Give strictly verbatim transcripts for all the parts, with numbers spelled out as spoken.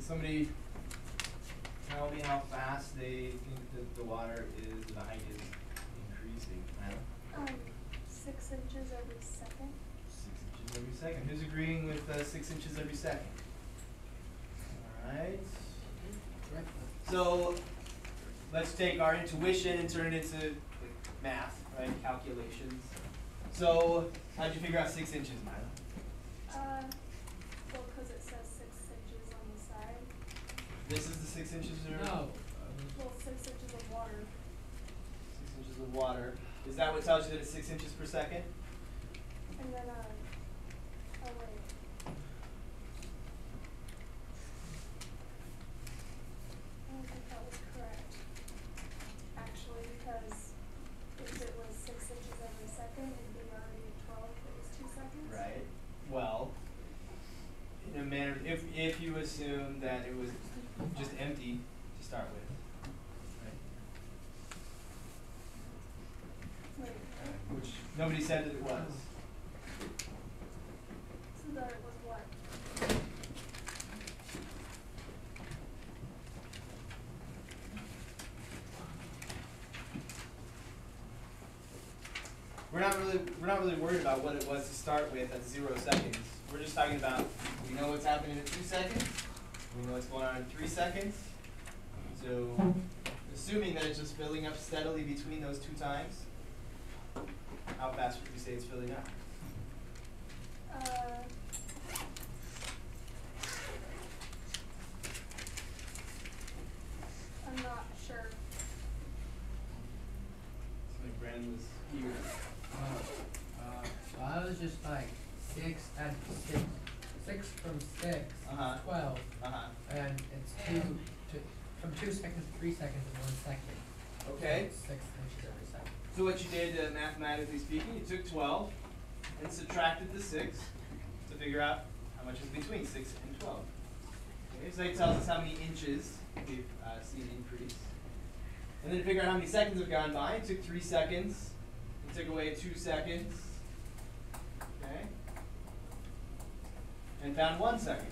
somebody tell me how fast they think that the water is, the height is increasing? Adam? Um, six inches every second. Six inches every second. Who's agreeing with uh, six inches every second? All right. So let's take our intuition and turn it into like, math, right? Calculations. So how'd you figure out six inches, Mila? Uh, well, because it says six inches on the side. This is the six inches or No. Well, six inches of water. Six inches of water. Is that what tells you that it's six inches per second? And then, uh, oh wait. I don't think that was correct. Actually, because if it was six inches every second, it'd be already twelve if it was two seconds. Right. Well, in a manner, if if you assume that it was just empty to start with, right? Wait, Which nobody said that it was. so that it was what? We're not really we're not really worried about what it was to start with at zero seconds. We're just talking about we know what's happening at two seconds. We know what's going on in three seconds. So assuming that it's just filling up steadily between those two times, how fast would you say it's filling up? Uh, I'm not sure. Like Brandon was here. Uh, uh, so I was just like six and six, six from six, Uh-huh. twelve, Uh-huh. and it's two, to, from two seconds to three seconds in one second. Okay. So it's six inches every second. So what you did, uh, mathematically speaking, you took twelve and subtracted the six to figure out how much is between six and twelve. Okay, so that tells us how many inches we've uh, seen increase. And then to figure out how many seconds have gone by, you took three seconds and took away two seconds. Okay? And found one second.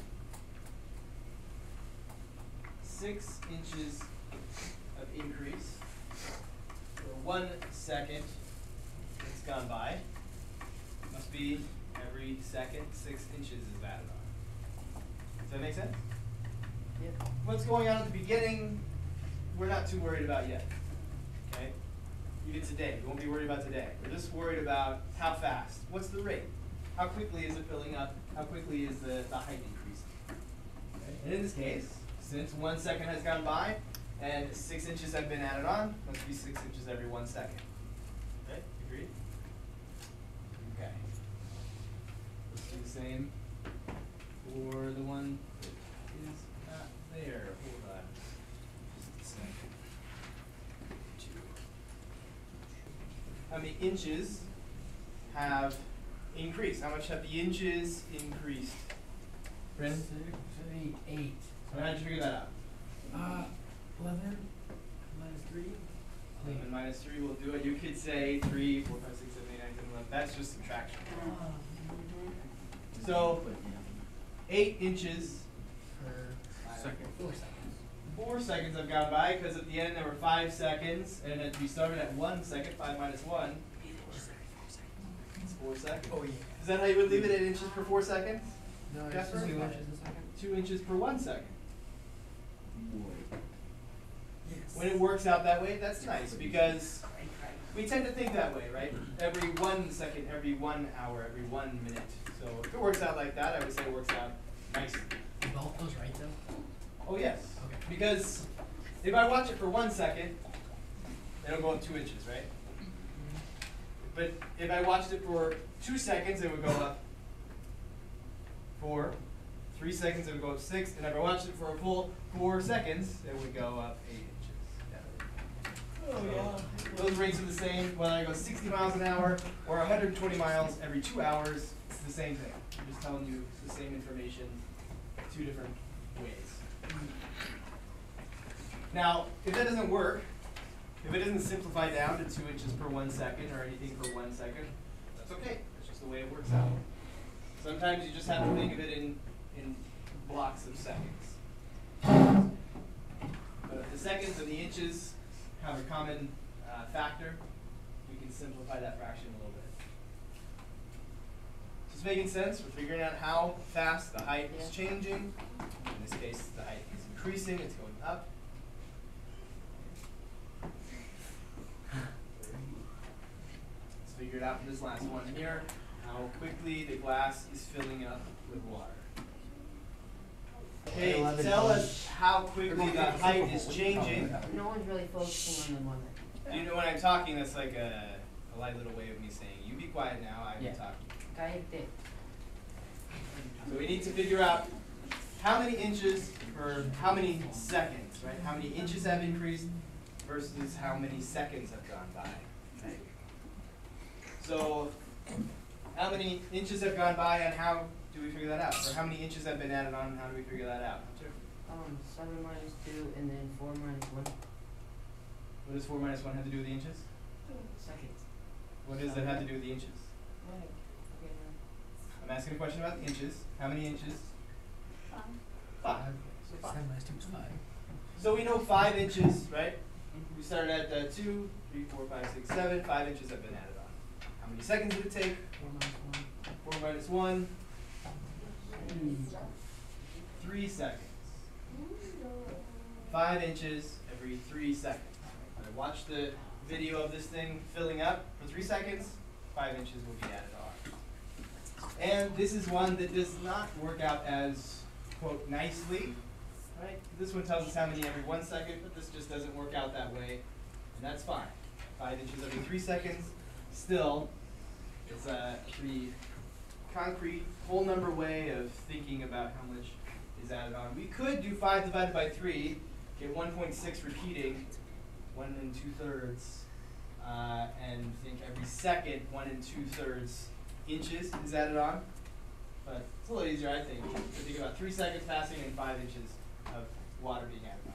Six inches of increase. For one second that's gone by, must be every second six inches is added on. Does that make sense? Yep. What's going on at the beginning, we're not too worried about yet. Okay? Even today, we won't be worried about today. We're just worried about how fast. What's the rate? How quickly is it filling up? How quickly is the, the height increasing? Okay? And in this case, since one second has gone by, and six inches have been added on, must be six inches every one second. Okay, agreed? Okay. Let's do the same for the one that is not there. Hold on. Just a second. Two. How many inches have increased? How much have the inches increased? Brandon? Six, eight, eight. So how did you figure that out? Uh, eleven minus three. eleven minus three will do it. You could say three, four, five, six, seven, eight, nine, ten, eleven. That's just subtraction. So, eight inches Per second. Four seconds. Four seconds have gone by because at the end there were five seconds, and at, we started at one second. Five minus one. It's four seconds. Oh yeah. Is that how you would leave it at inches per four seconds? No, it's Jasper? two inches a second. Two inches per one second. Yes. When it works out that way, that's nice because we tend to think that way, right? Every one second, every one hour, every one minute. So if it works out like that, I would say it works out nicely. Are both those right though? Oh yes. Okay. Because if I watch it for one second, it'll go up two inches, right? But if I watched it for two seconds, it would go up four. Three seconds, it would go up six. And if I watched it for a full four seconds, it would go up eight inches. Oh So those rates are the same whether I go sixty miles an hour or one hundred twenty miles every two hours. It's the same thing. I'm just telling you the same information two different ways. Now, if that doesn't work, if it doesn't simplify down to two inches per one second or anything per one second, that's okay. That's just the way it works out. Sometimes you just have to think of it in, in blocks of seconds. But if the seconds and the inches have a common uh, factor, we can simplify that fraction a little bit. Is this making sense? We're figuring out how fast the height is changing. In this case, the height is increasing, it's going up. Let's figure it out for this last one here, how quickly the glass is filling up with water. Okay, tell us how quickly the height is changing. No one's really focusing on the moment. You know, when I'm talking, that's like a, a light little way of me saying, you be quiet now, I'm Yeah. talking. Cállate. So we need to figure out how many inches or how many seconds, right? How many inches have increased versus how many seconds have gone by, right? So how many inches have gone by and how do we figure that out? Or how many inches have been added on and how do we figure that out? Sure. Um, seven minus two and then four minus one. What does four minus one have to do with the inches? Seconds. What does that have to do with the inches? Right. Okay, now. I'm asking a question about the inches. How many inches? Um, Five. So five. Seven minus two is five. So we know five inches, right? We started at uh, two, three, four, five, six, seven. Five inches have been added on. How many seconds did it take? Four minus one. Four minus one. Three seconds. Five inches every three seconds. When I watch the video of this thing filling up for three seconds, five inches will be added on. And this is one that does not work out as, quote, nicely, right? This one tells us how many every one second, but this just doesn't work out that way, and that's fine. Five inches every three seconds, still, it's a pretty concrete, whole number way of thinking about how much is added on. We could do five divided by three, get one point six repeating, one and two thirds, uh, and think every second, one and two thirds inches is added on. But it's a little easier, I think, to think about three seconds passing and five inches of water being added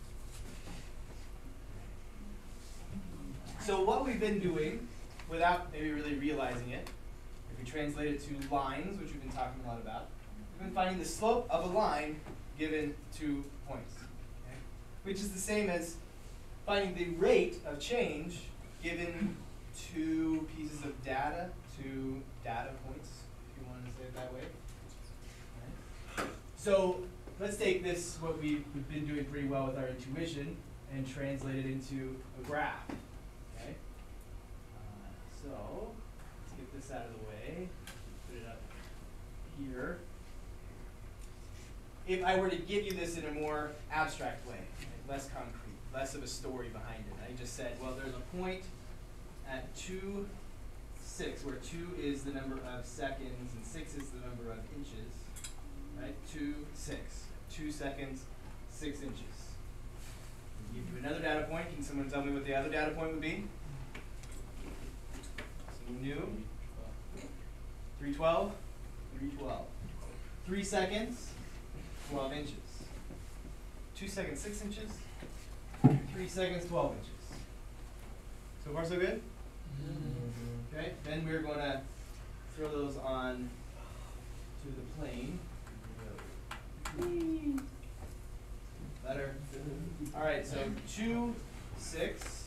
on. So what we've been doing, without maybe really realizing it, if we translate it to lines, which we've been talking a lot about, we've been finding the slope of a line given two points, okay? Which is the same as finding the rate of change given two pieces of data, two data points, if you want to say it that way. Right. So let's take this, what we've, we've been doing pretty well with our intuition, and translate it into a graph. Okay. Uh, so let's get this out of the way. Put it up here. If I were to give you this in a more abstract way, like less concrete, less of a story behind it, I just said, well, there's a point at two, six, where two is the number of seconds and six is the number of inches, right? Two, six, two seconds, six inches. I'll give you another data point. Can someone tell me what the other data point would be? Someone new? three twelve? three twelve. Three seconds, twelve inches. Two seconds, six inches. Three seconds, twelve inches. So far, so good? Mm-hmm. Okay, then we're going to throw those on to the plane. Better. All right, so two, six.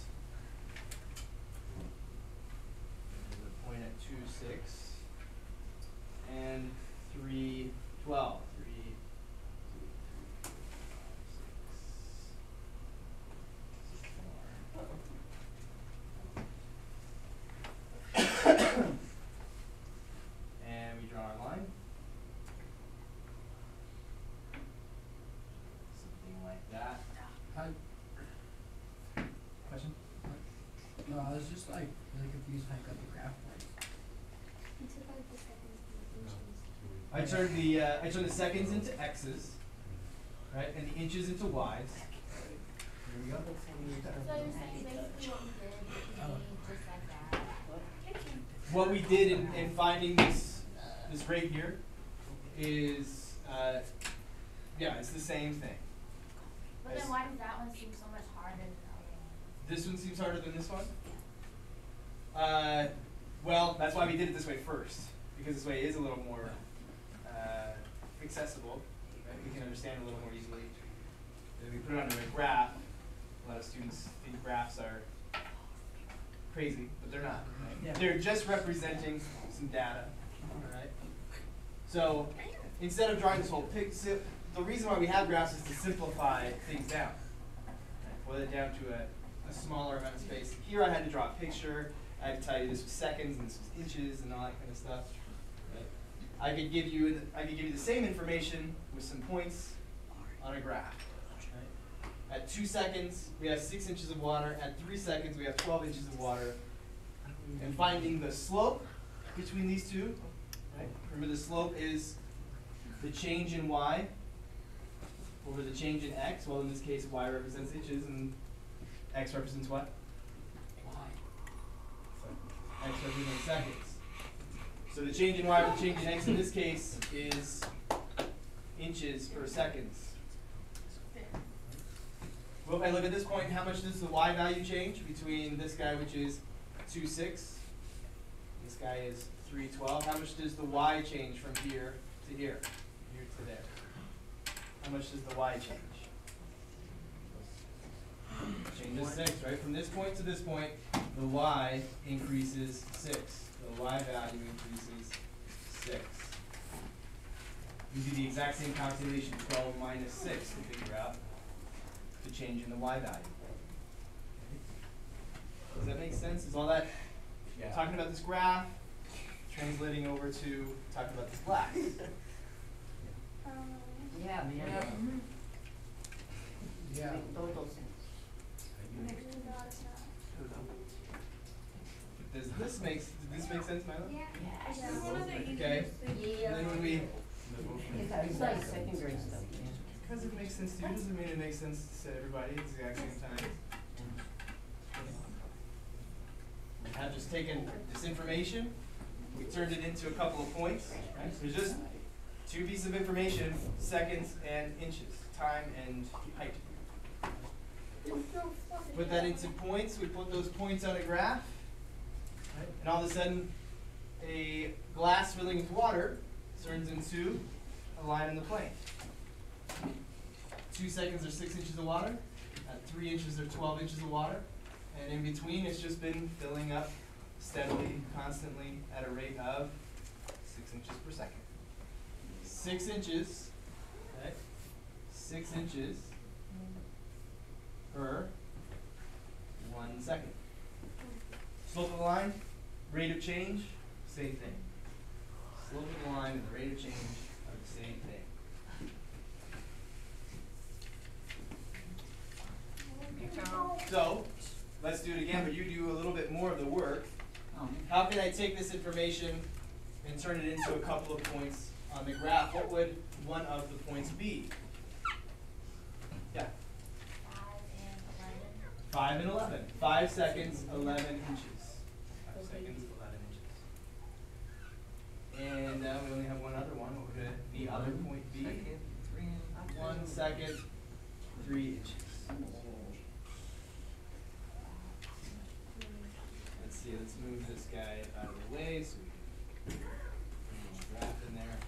There's a point at two, six. And three, twelve. Three, two, five, six, six, four. And we draw our line. Something like that. How, Question? no, I was just like really confused how you got the graph points. You took out the seconds and the inches. I turned the uh, I turned the seconds into x's, right, and the inches into y's. Here we go. So you're saying basically what we did, Oh. we just like that. What we did in, in finding this this rate here is uh, yeah, it's the same thing. But then why does that one seem so much harder than the other one? This one seems harder than this one. Uh, well, that's why we did it this way first, because this way is a little more uh, accessible. Right? We can understand it a little more easily. If we put it onto a graph, A lot of students think graphs are crazy, but they're not. Right? Yeah. They're just representing some data. All right. So instead of drawing this whole picture, the reason why we have graphs is to simplify things down. Right? Boil it down to a, a smaller amount of space. Here I had to draw a picture. I had to tell you this was seconds and this was inches and all that kind of stuff. Right? I could give you I could give you the same information with some points on a graph. Right? At two seconds, we have six inches of water. At three seconds, we have twelve inches of water. And finding the slope between these two, right? Remember the slope is the change in y over the change in x. Well, in this case, y represents inches and x represents what? X represents seconds. So the change in y over the change in x in this case is inches per seconds. Well, if I look at this point, how much does the y value change between this guy, which is two six, this guy is three twelve? How much does the y change from here to here, here to there? How much does the y change? Changes six, right? From this point to this point, the y increases six. The y value increases six. You do the exact same calculation, twelve minus six, to figure out the change in the y value. Does that make sense? Is all that Yeah. talking about this graph translating over to talking about this class? Um, Yeah, man. Yeah. Yeah. Make total sense. maybe not enough. Does this make does this make sense, Milo? Yeah. Okay. And then when we, It's like second grade stuff, yeah. because it makes sense to you, doesn't mean it makes sense to everybody at the exact same time. I've just taken this information, we turned it into a couple of points, right? So there's just two pieces of information, seconds and inches, time and height. Put that into points, we put those points on a graph, right? And all of a sudden, a glass filling with water turns into a line in the plane. Two seconds are six inches of water, at three inches are twelve inches of water, and in between it's just been filling up steadily, constantly, at a rate of six inches per second. Six inches, okay, six inches per one second. Slope of the line, rate of change, same thing. Slope of the line and the rate of change are the same thing. So, let's do it again, but you do a little bit more of the work. How can I take this information and turn it into a couple of points on the graph? What would one of the points be? Yeah. Five and eleven. Five and eleven. Five seconds, eleven inches. Five seconds, eleven inches. And uh, we only have one other one. What would the other point be? One second, three inches. Let's see, let's move this guy out of the way so we can put a graph in there.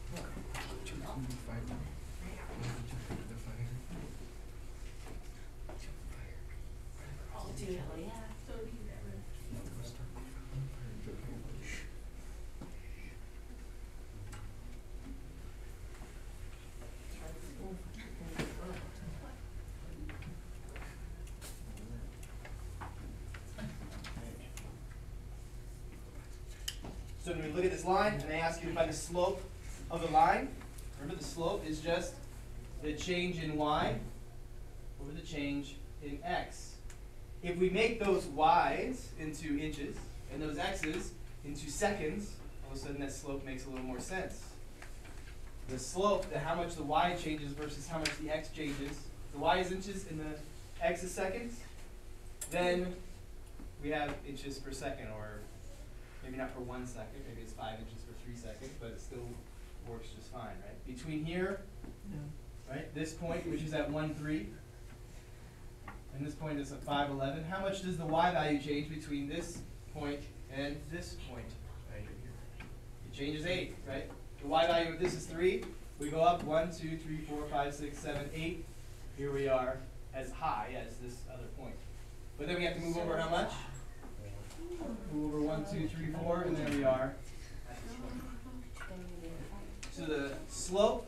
So when we look at this line and I ask you to find the slope of the line, remember the slope is just the change in y over the change in x. If we make those y's into inches and those x's into seconds, all of a sudden that slope makes a little more sense. The slope, the how much the y changes versus how much the x changes, the y is inches and the x is seconds, then we have inches per second, or maybe not per one second, maybe it's five inches per three seconds, but it still works just fine, right? Between here, right, this point, which is at one three, and this point is at five eleven, how much does the y value change between this point and this point right here? It changes eight, right? The y value of this is three. We go up one, two, three, four, five, six, seven, eight. Here we are as high as this other point. But then we have to move over how much? Move over one, two, three, four, and there we are. So the slope,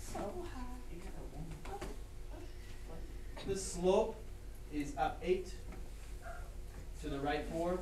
the slope is up eight to the right four,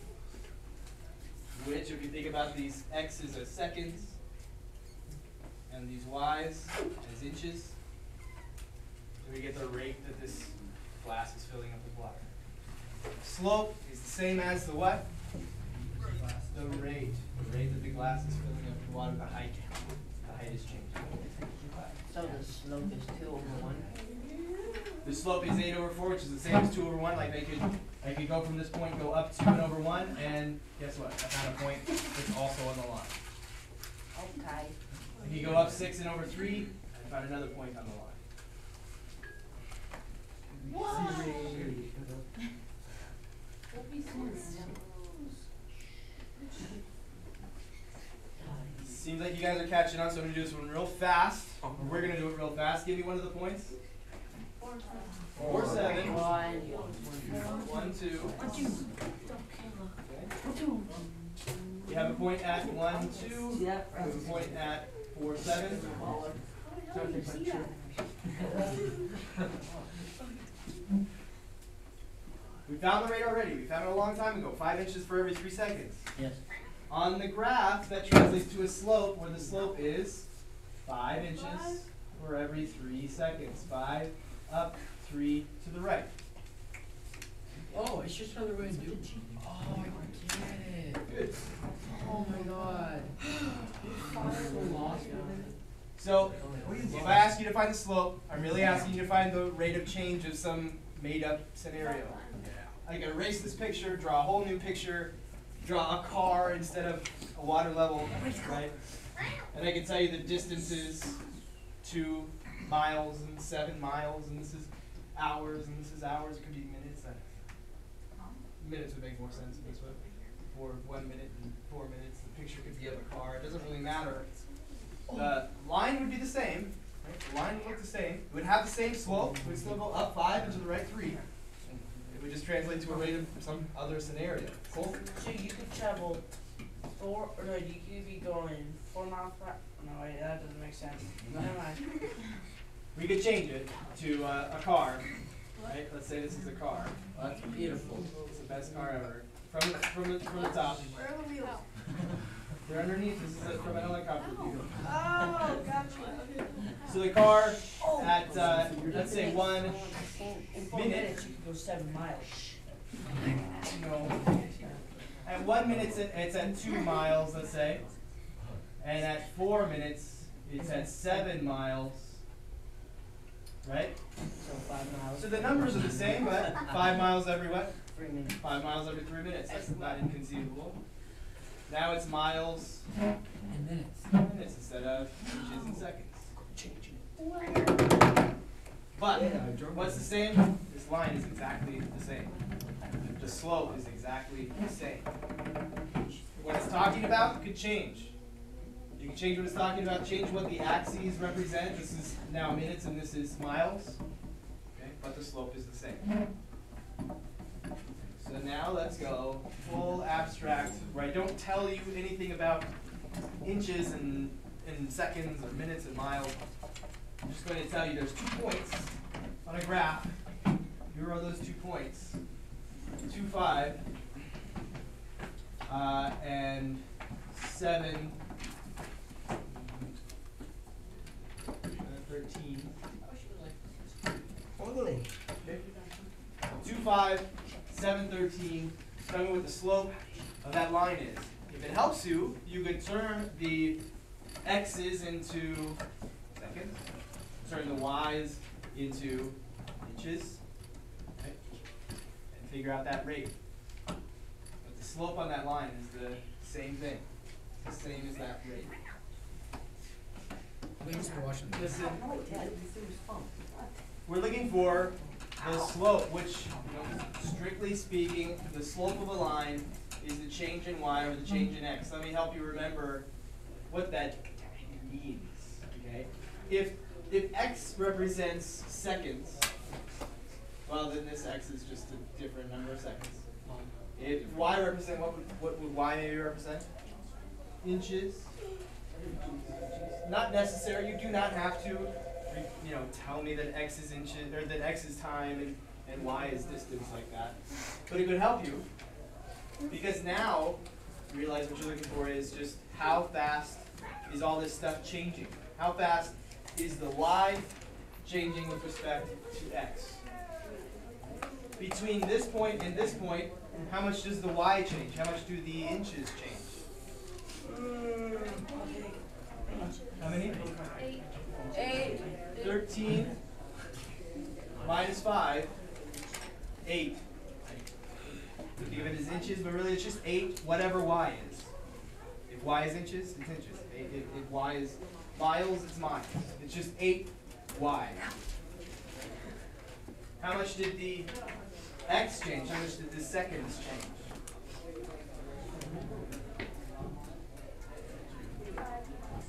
which if you think about these x's as seconds and these y's as inches, so we get the rate that this glass is filling up with water. Slope is the same as the what? The rate. The rate that the glass is filling up with water, the height. The height is changing. So the slope is two over one? The slope is eight over four, which is the same as two over one. Like I could, I could go from this point, go up two and over one, and guess what? I found a point that's also on the line. Okay. If you go up six and over three, I found another point on the line. Seems like you guys are catching on, so I'm going to do this one real fast. We're going to do it real fast. Give me one of the points. Four, seven. One. One, two. Okay. You have a point at one, two. You have a point at four, seven. We found the rate already. We found it a long time ago. Five inches for every three seconds. Yes. On the graph, that translates to a slope where the slope is five inches for every three seconds. Five up, three to the right. Oh, it's just another way to do it. Oh, I get it. Good. Oh my god. I'm so lost now. So, if I ask you to find the slope, I'm really asking you to find the rate of change of some made-up scenario. I can erase this picture, draw a whole new picture, draw a car instead of a water level, right? And I can tell you the distances, two miles and seven miles, and this is hours, and this is hours. It could be minutes. Uh, minutes would make more sense this way. For one minute and four minutes, the picture could be of a car. It doesn't really matter. The line would be the same. Right? The line would look the same. It would have the same slope. It would still go up five and to the right three. It would just translate to a rate of some other scenario. Cool? So you could travel four, or no, you could be going four miles per hour. No, wait, that doesn't make sense. Never mind. We could change it to uh, a car, right? Let's say this is a car. Oh, that's beautiful. It's the best car ever. From the, from the, from the top. Where are the wheels? They're underneath. This is a, from a helicopter view. Oh, gotcha. So the car at, uh, let's say one In four minute. minutes, you could go seven miles. No. At one minute, it's at, it's at two miles, let's say. And at four minutes, it's at seven miles. Right? So five miles. So the numbers are the same, but five miles every what? Three minutes. Five miles every three minutes. That's not inconceivable. Now it's miles In minutes. in minutes instead of inches and seconds. But what's the same? This line is exactly the same. The slope is exactly the same. What it's talking about could change. You can change what it's talking about, change what the axes represent. This is now minutes and this is miles. Okay, but the slope is the same. So now let's go full abstract, where I don't tell you anything about inches and, and seconds or minutes and miles. I'm just going to tell you there's two points on a graph. Here are those two points. Two, five, uh, and seven, uh, thirteen. Okay. Two, five, seven, thirteen. Tell me what the slope of that line is. If it helps you, you could turn the x's into seconds, turn the y's into inches, right? And figure out that rate. But the slope on that line is the same thing. It's the same as that rate. Thanks for watching this. Listen, we're looking for the slope, which, you know, strictly speaking, the slope of a line is the change in y or the change in x. Let me help you remember what that means. Okay, if if x represents seconds, Well, then this x is just a different number of seconds. If y represent, what would, what would y maybe represent? Inches. Not necessary. You do not have to, you know, tell me that x is inches or that x is time and, and y is distance like that. But it could help you because now you realize what you're looking for is just how fast is all this stuff changing? How fast is the y changing with respect to x? Between this point and this point, how much does the y change? How much do the inches change? How many? Eight. Eight. thirteen minus five, eight. We think of it as inches, but really it's just eight, whatever y is. If y is inches, it's inches. If, if, if y is miles, it's miles. It's just eight y. How much did the x change? How much did the seconds change? Five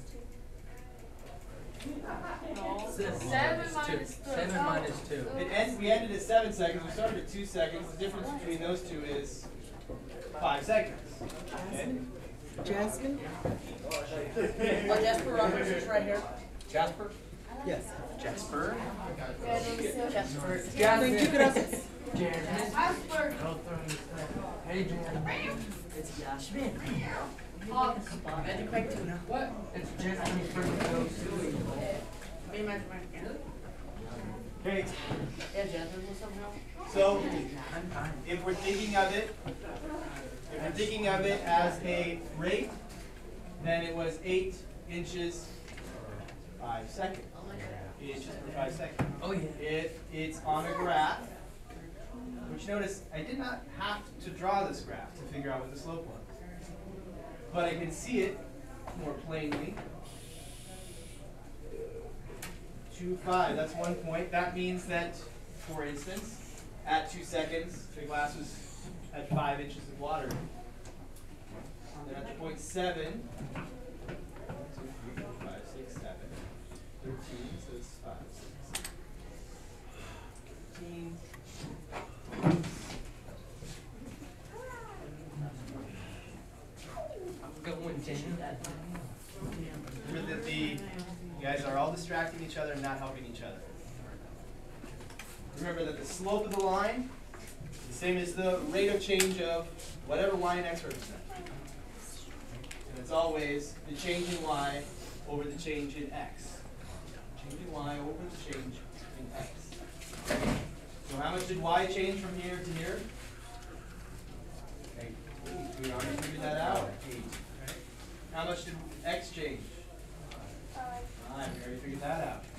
minus two. Seven minus two. Seven minus two. It end, we ended at seven seconds. We started at two seconds. The difference between those two is five seconds. Okay? Jasmine? Oh, Jasper Roberts is right here. Jasper? Yes. Jasper. Jasper. Jasmine, kick it up. Jasper. Hey, Jasper. It's Jasmine. Magic Mike tuna. What? It's Jasper's first go. Me and Magic Mike. Yeah, Okay. yeah Jasper will somehow. So if we're thinking of it, if we're thinking of it as a rate, then it was eight inches five seconds. Eight inches per five seconds. Oh yeah. If it's on a graph, which notice I did not have to draw this graph to figure out what the slope was, but I can see it more plainly. Two five. That's one point. That means that, for instance, at two seconds, the glass was at five inches of water. Then at the point seven, one, two, three, four, five, six, seven, thirteen, so it's five, six, fifteen. I'm going to. Remember that the you guys are all distracting each other and not helping each other. Remember that the slope of the line is the same as the rate of change of whatever y and x represent. And it's always the change in y over the change in x. Change in y over the change in x. So how much did y change from here to here? Eight. We already figured that out. Eight. Right? How much did x change? Five. Fine, we already figured that out.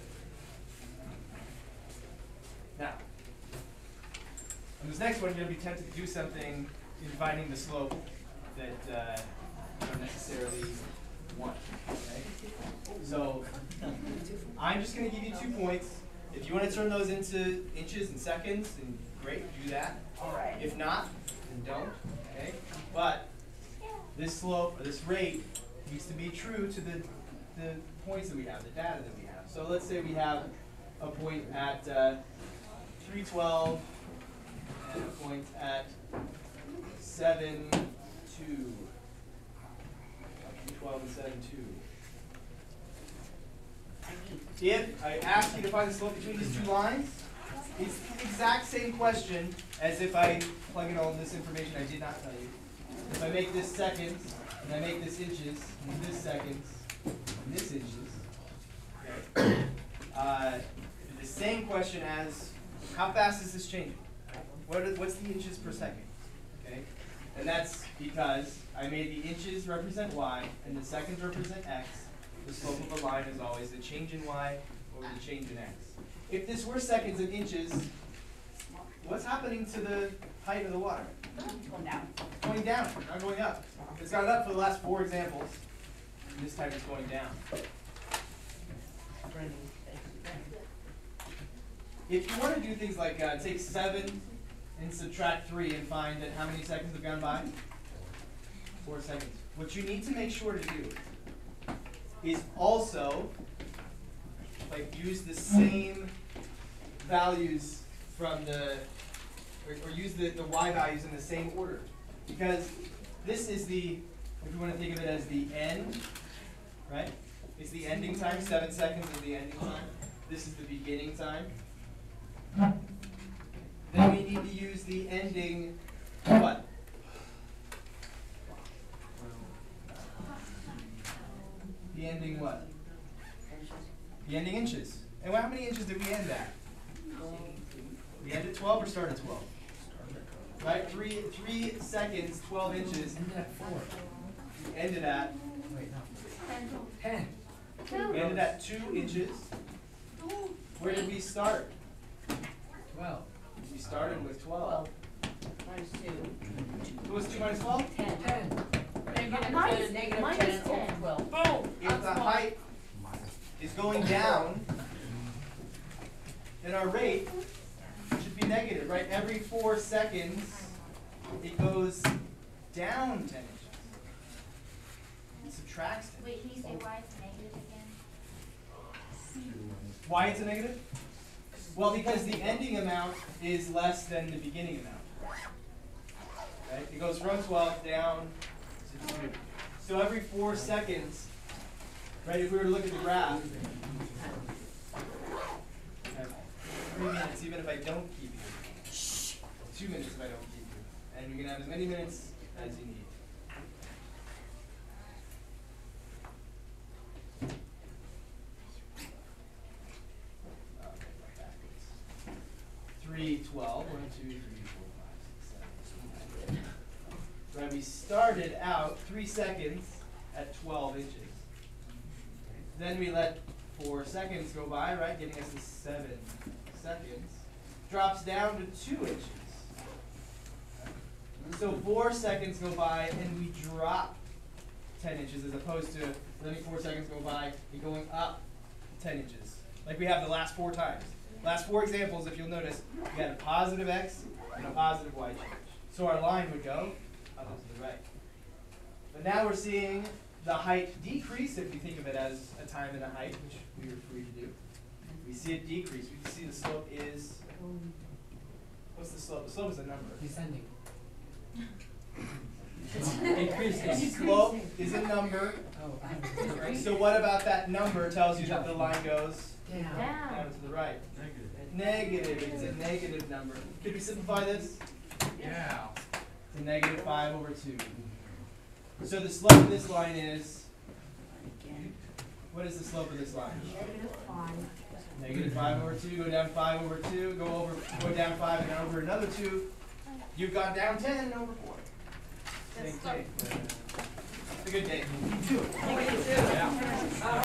Now, on this next one, you're going to be tempted to do something in finding the slope that uh, you don't necessarily want. Okay? So, I'm just going to give you two points. If you want to turn those into inches and seconds, then great, do that. All right. If not, then don't. Okay? But this slope, or this rate, needs to be true to the, the points that we have, the data that we have. So let's say we have a point at uh, three twelve and a point at seven two. three twelve and seven two. If I ask you to find the slope between these two lines, it's the exact same question as if I plug in all this information I did not tell you. If I make this seconds, and I make this inches, and this seconds, and this inches, okay, uh, the same question as how fast is this changing? What are, what's the inches per second? Okay, and that's because I made the inches represent y and the seconds represent x. The slope of a line is always the change in y over the change in x. If this were seconds and inches, what's happening to the height of the water? Going down. Going down, not going up. It's gone up for the last four examples. And this time it's going down. Brendan. If you want to do things like uh, take seven and subtract three and find that how many seconds have gone by? Four seconds. What you need to make sure to do is also like use the same values from the, or, or use the, the y values in the same order. Because this is the, if you want to think of it as the end, right? It's the ending time, seven seconds is the ending time. This is the beginning time. Then we need to use the ending, what? The ending what? The ending inches. And how many inches did we end at? We ended twelve or started twelve? Right? Three three seconds, twelve inches. Ended at four. We ended at Wait, no. Ten. Ten. we ended at two inches. Where did we start? Twelve. We started with twelve. Minus two. What was two minus twelve? Ten. Ten. Negative Minus- ten, negative minus ten, ten. over twelve. Boom! If the height is going down, then our rate should be negative, right? Every four seconds, it goes down ten inches. It subtracts ten. Wait, can you say why it's negative again? Why it's a negative? Well, because the ending amount is less than the beginning amount. Right? It goes from twelve down to two. So every four seconds, right, if we were to look at the graph, at three minutes, even if I don't keep you, two minutes if I don't keep you, and you can have as many minutes as you need. Three, twelve, one, two, three, four, five, six, seven, eight, nine. Right, we started out three seconds at twelve inches. Then we let four seconds go by, right, getting us to seven seconds. Drops down to two inches. So four seconds go by and we drop ten inches as opposed to letting four seconds go by and going up ten inches. Like we have the last four times. Last four examples, if you'll notice, we had a positive x and a positive y change. So our line would go up and to the right. But now we're seeing the height decrease, if you think of it as a time and a height, which we were free to do. We see it decrease. We can see the slope is, what's the slope? The slope is a number. Descending. The slope is a number. Oh, I Right? So what about that number tells you that the line goes Down. down Down. to the right? Negative. It's a negative number. Could we simplify this? Yeah. To negative five over two. So the slope of this line is, what is the slope of this line? Negative five. Negative five over two, go down five over two, go over, go down five and over another two. You've gone down ten and over four. Same thing. It's a good day. Negative two. Yeah.